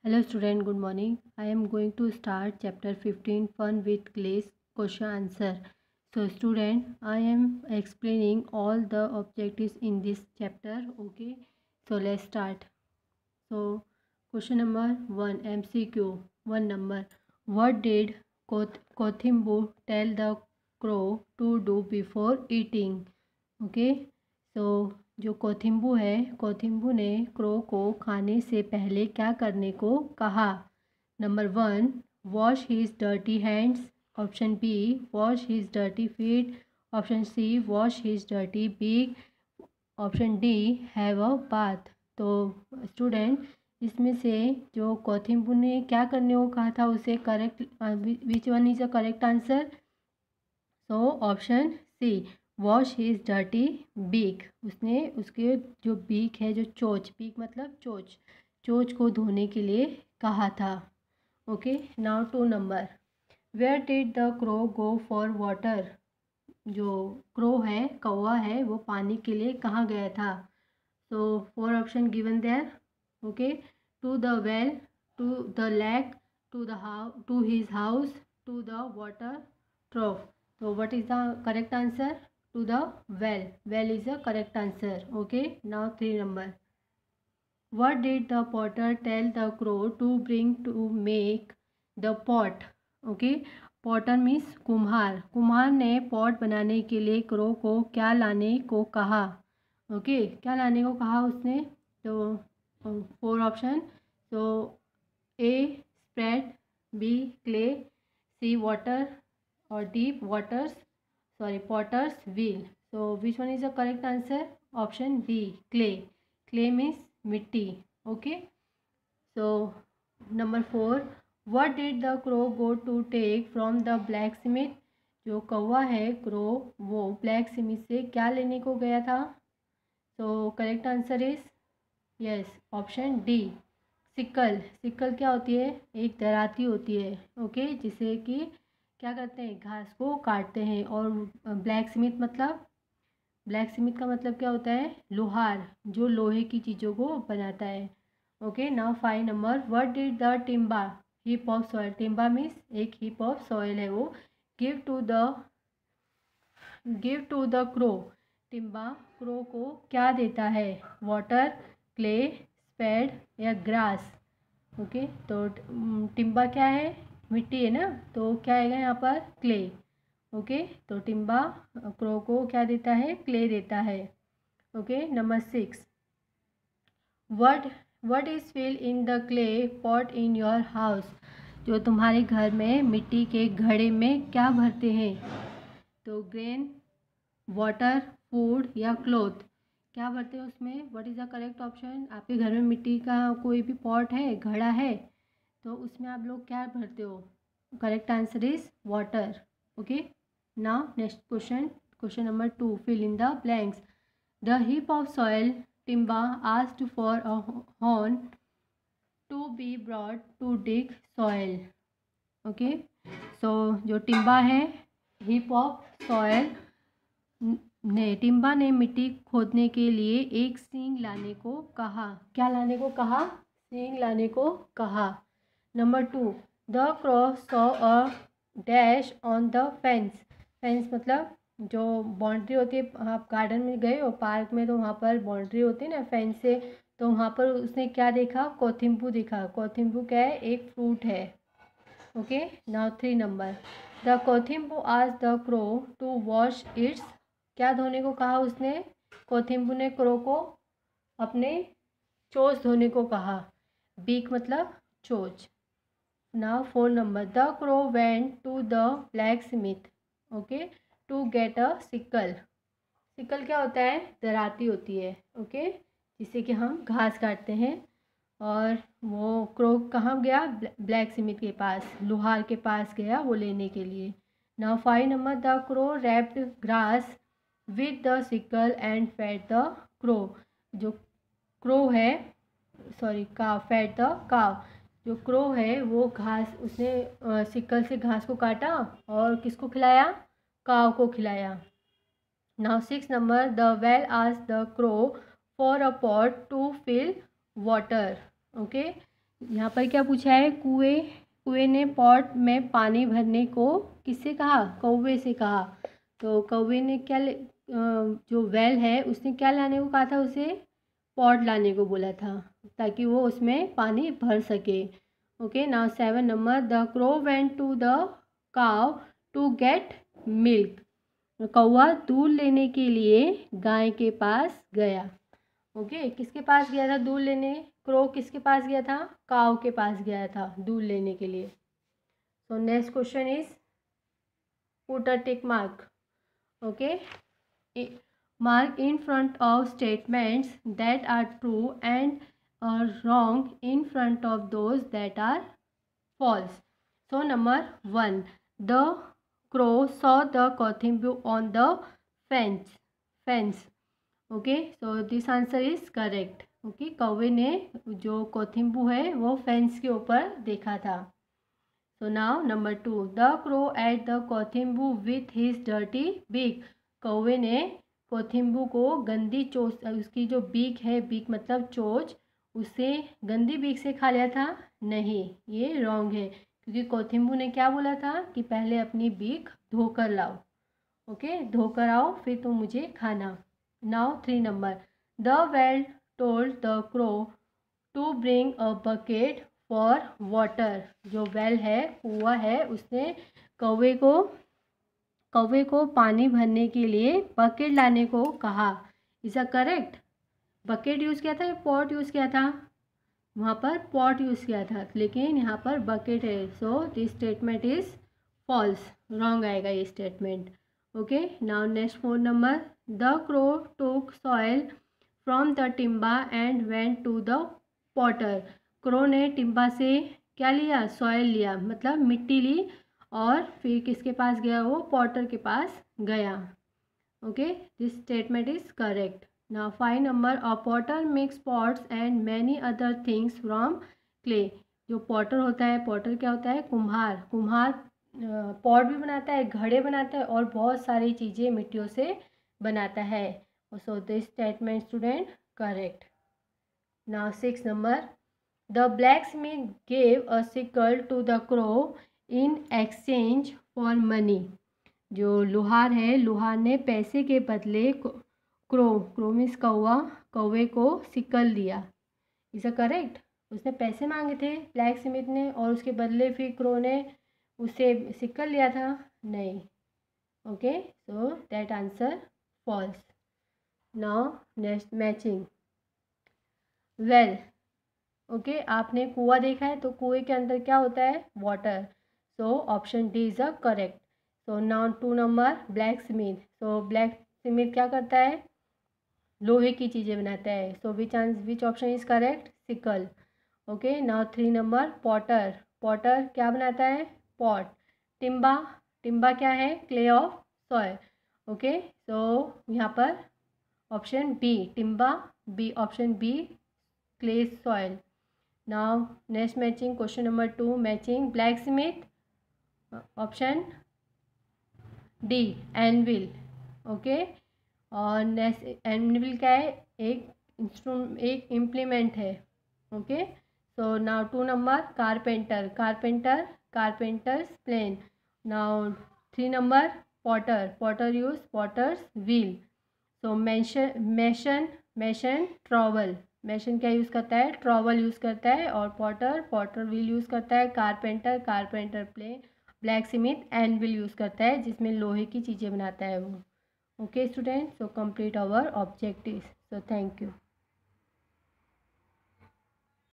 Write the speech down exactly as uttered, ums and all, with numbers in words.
Hello student, good morning. I am going to start chapter fifteen fun with clays question answer. So student, I am explaining all the objectives in this chapter. Okay, so let's start. So question number one, M C Q, one number. What did Koth- Kothimbu tell the crow to do before eating? Okay, so जो कोथिम्बू है, कोथिम्बू ने crow को खाने से पहले क्या करने को कहा? Number one, wash his dirty hands. Option B, wash his dirty feet. Option C, wash his dirty beak. Option D, have a bath. तो स्टूडेंट, इसमें से जो कोथिम्बू ने क्या करने को कहा था उसे correct, which one is a correct answer? So option C, wash his dirty beak. उसने उसके जो बीक है, जो चोंच, बीक मतलब चोंच, चोंच को धोने के लिए कहा था. Okay, now two number. Where did the crow go for water? जो क्रो है, कौवा है, वो पानी के लिए कहाँ गया था? So four option given there. Okay, to the well, to the lake, to the how to his house, to the water trough. So what is the correct answer? To the well. Well is the correct answer. Okay. Now three number. What did the potter tell the crow to bring to make the pot? Okay. Potter means कुम्हार. कुम्हार ने pot बनाने के लिए crow को क्या लाने को कहा? Okay okay. क्या लाने को कहा उसने? तो फोर ऑप्शन. तो A spread, B clay, C water or deep waters, sorry, potter's wheel. So which one is the correct answer? Option B, clay. Clay means mitti. Okay, so number four, what did the crow go to take from the blacksmith? जो कौवा है crow, वो black Smith से क्या लेने को गया था? तो correct answer is yes, option D, sickle. Sickle क्या होती है? एक दराती होती है. ओके, जिसे कि क्या करते हैं, घास को काटते हैं. और ब्लैक स्मिथ मतलब, ब्लैक स्मिथ का मतलब क्या होता है? लोहार, जो लोहे की चीज़ों को बनाता है. Okay, now five number. What did the Timba, heap of soil, Timba means एक हीप ऑफ सॉइल है वो, give to the give to the crow. Timba crow को क्या देता है? वाटर, क्ले, स्पेड या ग्रास. ओके, तो टिम्बा क्या है? मिट्टी है ना, तो क्या आएगा यहाँ पर? क्ले. ओके, तो टिम्बा क्रो को क्या देता है? क्ले देता है. Okay, number six. What what is fill in the clay pot in your house? जो तुम्हारे घर में मिट्टी के घड़े में क्या भरते हैं? तो ग्रेन, वाटर, फूड या क्लोथ, क्या भरते हैं उसमें? What is the correct option? आपके घर में मिट्टी का कोई भी पॉट है, घड़ा है, तो उसमें आप लोग क्या भरते हो? Correct answer is water. Okay, now next question, question number two, fill in the blanks. The heap of soil Timba asked for a horn to be brought to dig soil. Okay, so जो टिम्बा है, heap of soil ने, टिम्बा ने मिट्टी खोदने के लिए एक सींग लाने को कहा. क्या लाने को कहा? सींग लाने को कहा. Number two, the crow saw a dash on the fence. Fence मतलब जो बाउंड्री होती है. आप गार्डन में गए हो, पार्क में, तो वहाँ पर बाउंड्री होती है ना फेंस से, तो वहाँ पर उसने क्या देखा? कोथिम्बू देखा. कोथिम्बू क्या है? एक फ्रूट है. Okay, now three number. The Kothimbu आज the crow to wash its. क्या धोने को कहा उसने? कोथिम्बू ने क्रो को अपने चोंच धोने को कहा. बीक मतलब चोंच. Now four number. The crow went to the blacksmith, okay, to get a sickle. Sickle क्या होता है? दराती होती है. ओके, जिससे कि हम घास काटते हैं. और वो क्रो कहाँ गया? ब्लैक स्मिथ के पास, लोहार के पास गया वो लेने के लिए. Now five number. The crow wrapped grass with the sickle and fed the crow. जो क्रो है, sorry cow, fed the cow. जो क्रो है वो घास, उसने सिकल से घास को काटा और किसको खिलाया? काव को खिलाया. Now six number. The well asked the crow for a pot to fill water. Okay, यहाँ पर क्या पूछा है, कुएं कुएं ने पॉट में पानी भरने को किससे कहा, कौवे से कहा। तो कौवे ने क्या ले, जो वेल है उसने क्या लाने को कहा था, उसे पॉट लाने को बोला था ताकि वो उसमें पानी भर सके। Okay, now seven number, the crow went to the cow to get milk. कौवा दूध लेने के लिए गाय के पास गया। ओके okay, किसके पास गया था दूध लेने, क्रो किसके पास गया था, काव के पास गया था दूध लेने के लिए। So next question is put a tick mark. Okay, mark in front of statements that are true and are wrong in front of those that are false. So number one, the crow saw the Kothimbu on the fence fence okay, so this answer is correct. okay, कौवे ने जो कोथिम्बू है वो fence के ऊपर देखा था। so now number two, the crow ate the कोथिम्बू with his dirty beak. कौवे ने कोथिम्बू को गंदी चोंच, उसकी जो बीक है, बीक मतलब चोंच, उसे गंदी बीक से खा लिया था। नहीं, ये रॉन्ग है क्योंकि कोथिम्बू ने क्या बोला था कि पहले अपनी बीक धोकर लाओ। ओके, धोकर आओ फिर तुम मुझे खाना। Now three number, the well told the crow to bring a bucket for water. जो वेल है, कुआं है, उसने कौवे को कौवे को पानी भरने के लिए बकेट लाने को कहा। Is a correct, bucket use किया था या पॉट यूज़ किया था, वहाँ पर पॉट यूज़ किया था, लेकिन यहाँ पर बकेट है। So this statement is false, wrong आएगा ये स्टेटमेंट। Okay, now next four number, the crow took soil from the Timba and went to the potter. Crow ने टिम्बा से क्या लिया, सॉयल लिया, मतलब मिट्टी ली, और फिर किसके पास गया, वो पॉटर के पास गया। Okay, this statement is correct. Now five number, a potter makes pots and many other things from clay. जो पॉटर होता है, पॉटर क्या होता है, कुम्हार। कुम्हार पॉट भी बनाता है, घड़े बनाता है, और बहुत सारी चीज़ें मिट्टियों से बनाता है। So this statement student correct. Now six number, the blacksmith gave a sickle to the crow in exchange for money. जो लोहार है, लोहार ने पैसे के बदले क्रो क्रो मीन्स कौवा कौवे को सिकल दिया। इज अ करेक्ट, उसने पैसे मांगे थे ब्लैक स्मिथ ने, और उसके बदले फिर क्रो ने उससे सिकल लिया था। नहीं। Okay, so that answer false. Now next matching. Well, okay, आपने कुआं देखा है, तो कुएं के अंदर क्या होता है, water. So option D is a correct. So now two number, blacksmith. So blacksmith क्या करता है, लोहे की चीज़ें बनाता है। So which answer which option is correct, sickle. Okay, now three number, potter. Potter क्या बनाता है, पॉट। टिम्बा, टिम्बा क्या है, clay of soil. Okay, so यहाँ पर option B Timba, B option B clay soil. Now next matching, question number to, matching blacksmith, option D anvil. Okay, और next anvil क्या है, एक इंस्ट्रूमेंट, एक इम्प्लीमेंट है। Okay, so now two number, carpenter. Carpenter carpenters plane. Now three number, potter. Potter use potter's wheel. So mention mason mason trowel. Mason क्या use करता है, trowel use करता है। और पॉटर पॉटर व्हील यूज़ करता है। Carpenter carpenter plane. Blacksmith anvil use करता है, जिसमें लोहे की चीज़ें बनाता है वो। Okay student, so complete our objective. So thank you.